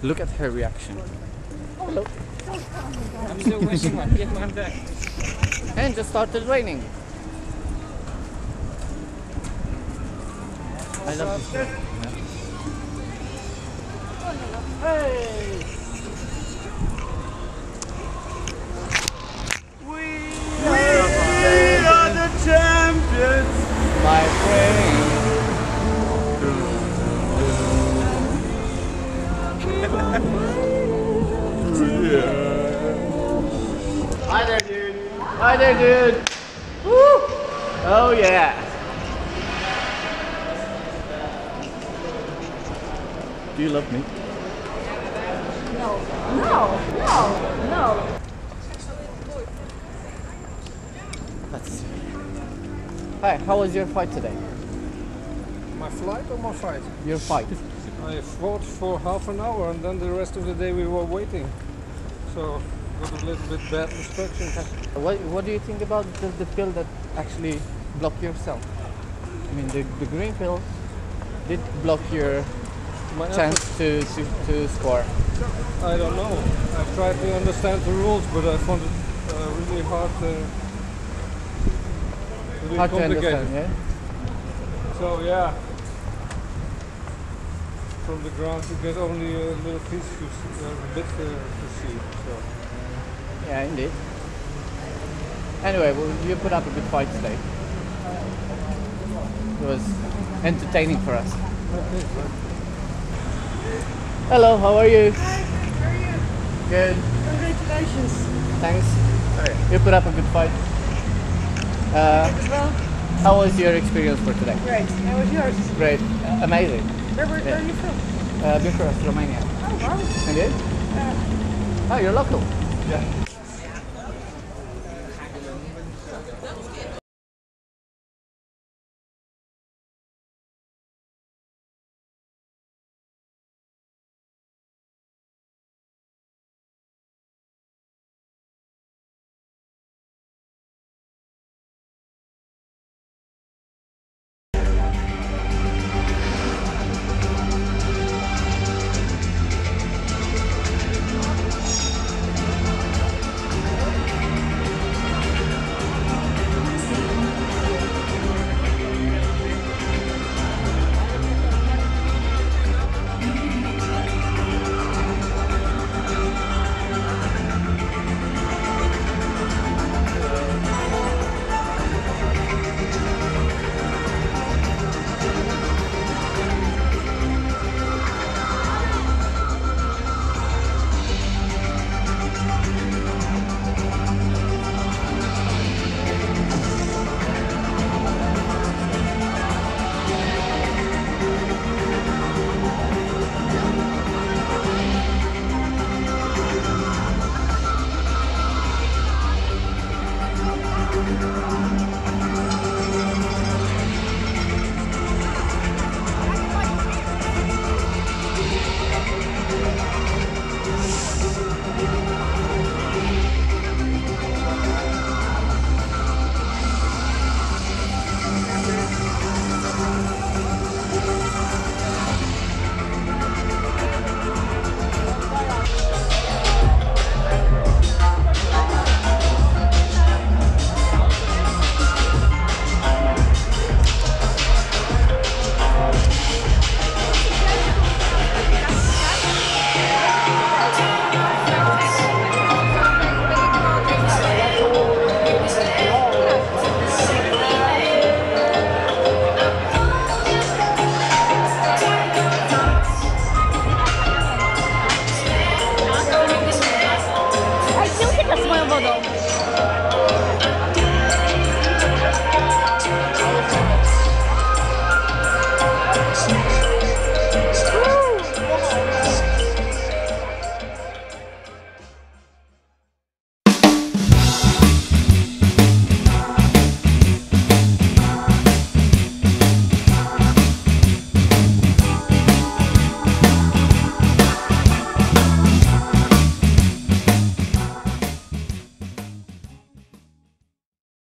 Look at her reaction. Hello. I'm still wishing I'd get my back. And just started raining. I love this. Hey! We are the champions, my friend. Hi there, dude. Hi there, dude. Woo! Oh yeah. Do you love me? No. No. No. No. Let's see. Hi, how was your fight today? My flight or my fight? Your fight. I fought for half an hour and then the rest of the day we were waiting. So got a little bit bad instructions. What do you think about the pill that actually blocked yourself? I mean, the green pill did block your chance to score. I don't know. I tried to understand the rules, but I found it really hard to understand, yeah? So yeah, from the ground you get only a little piece a bit to see. So. Yeah, indeed. Anyway, well, you put up a good fight today. It was entertaining for us. Okay, Hello, how are you? Hi, how are you? Good. Congratulations. Thanks. You put up a good fight. As well. How was your experience for today? Great. How was yours? Great. Amazing. Where are you from? Bucharest, Romania. Oh, wow. And you? Oh, you're local. Yeah.